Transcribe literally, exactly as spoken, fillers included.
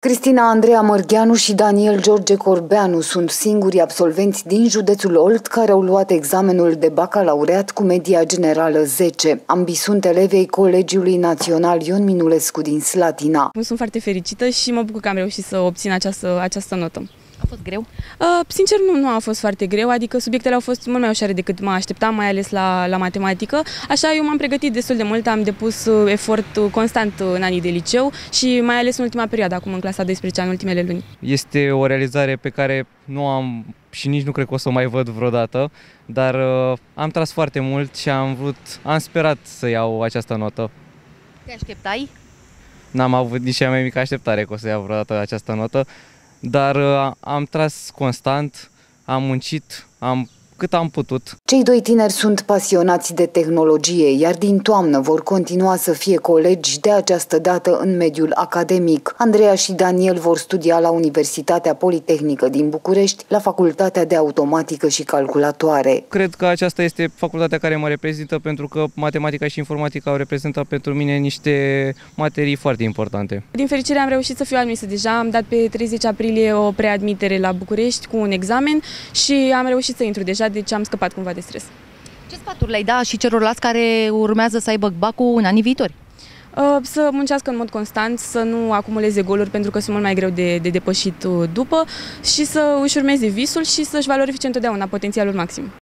Cristina Andreea Mărgheanu și Daniel George Corbeanu sunt singurii absolvenți din județul Olt care au luat examenul de bacalaureat cu media generală zece. Ambii sunt elevi ai Colegiului Național Ion Minulescu din Slatina. Sunt foarte fericită și mă bucur că am reușit să obțin această, această notă. A fost greu? Uh, sincer, nu, nu a fost foarte greu, adică subiectele au fost mult mai ușoare decât mă așteptam, mai ales la, la matematică. Așa, eu m-am pregătit destul de mult, am depus uh, efort uh, constant uh, în anii de liceu și mai ales în ultima perioadă, acum în clasa a douăsprezecea, în ultimele luni. Este o realizare pe care nu am și nici nu cred că o să o mai văd vreodată, dar uh, am tras foarte mult și am vrut, am sperat să iau această notă. Te așteptai? N-am avut nici cea mai mică așteptare că o să iau vreodată această notă, dar uh, am tras constant, am muncit, am cât am putut. Cei doi tineri sunt pasionați de tehnologie, iar din toamnă vor continua să fie colegi, de această dată în mediul academic. Andreea și Daniel vor studia la Universitatea Politehnică din București, la Facultatea de Automatică și Calculatoare. Cred că aceasta este facultatea care mă reprezintă, pentru că matematica și informatica au reprezentat pentru mine niște materii foarte importante. Din fericire am reușit să fiu admisă deja, am dat pe treizeci aprilie o preadmitere la București cu un examen și am reușit să intru deja, deci am scăpat cumva de stres. Ce sfaturi le-ai da și celorlalți care urmează să aibă bacul în anii viitori? Să muncească în mod constant, să nu acumuleze goluri pentru că sunt mult mai greu de, de depășit după și să își urmeze visul și să-și valorifice întotdeauna potențialul maxim.